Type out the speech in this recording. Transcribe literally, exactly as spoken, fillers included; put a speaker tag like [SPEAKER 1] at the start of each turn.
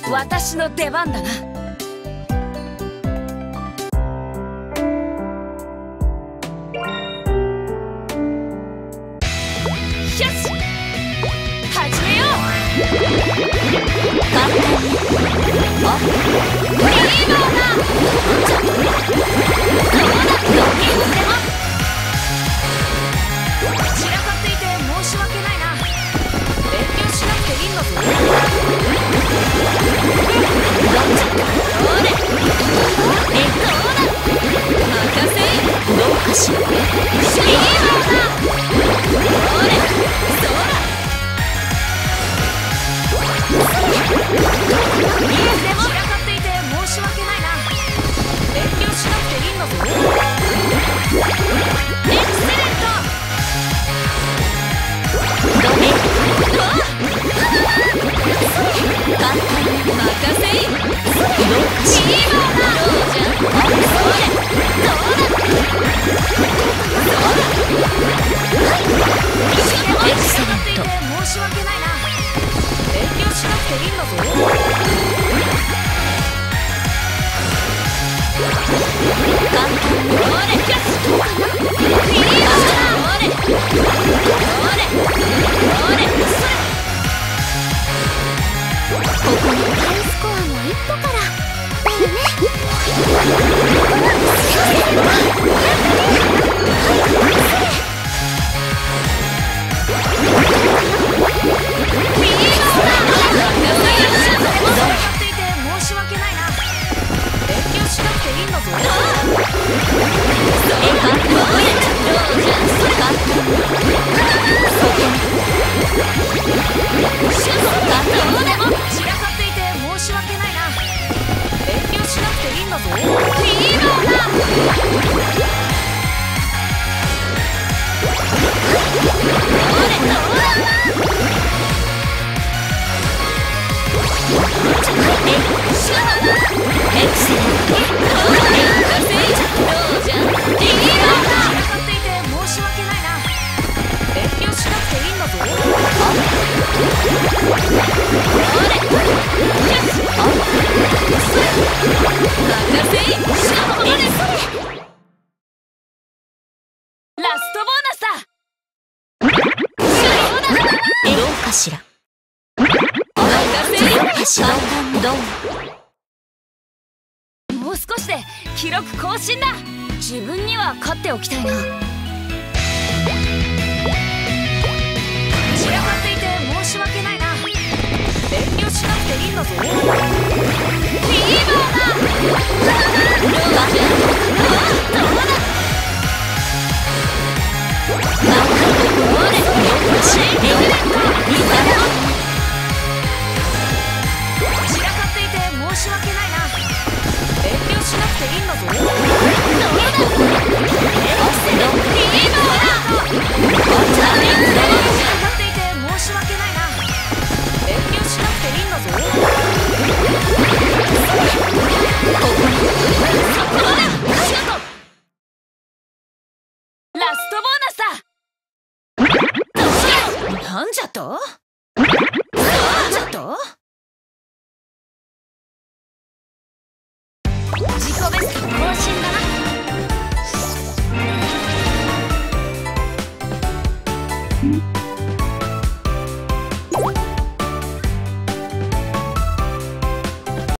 [SPEAKER 1] 私の出番だな。もう少しで記録更新だ。自分には勝っておきたいな。散らかっていて申し訳ないな。遠慮しなくていいんだぞ。フィーバーだ。どうだ。申し訳ないな。遠慮しなくていいんだぞ。ラストボーナスだ。なんじゃと？なんじゃと？自己ベスト更新だな。